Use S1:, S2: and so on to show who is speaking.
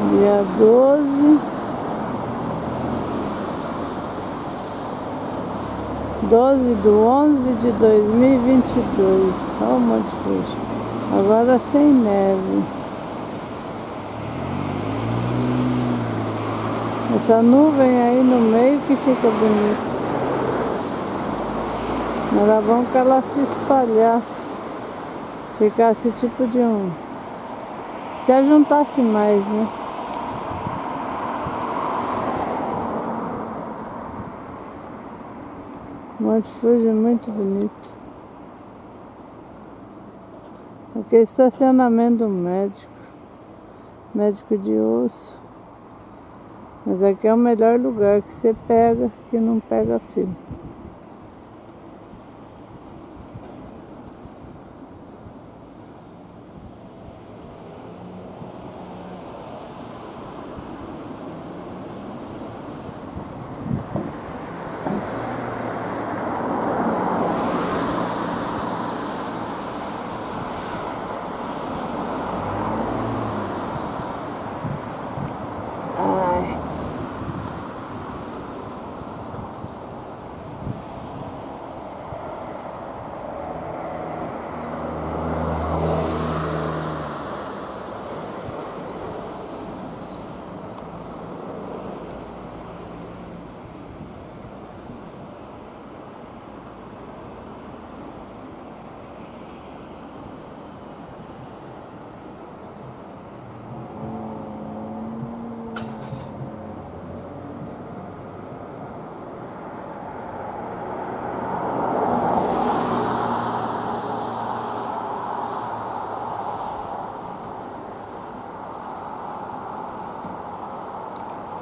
S1: Dia 12 de 11 de 2022. Olha o Monte Fuji. Agora sem neve. Essa nuvem aí no meio que fica bonita. Era bom que ela se espalhasse. Ficasse tipo de um... Se ajuntasse mais, né? Monte Fuji é muito bonito. Aqui é estacionamento do médico. Médico de osso. Mas aqui é o melhor lugar que você pega, que não pega fio.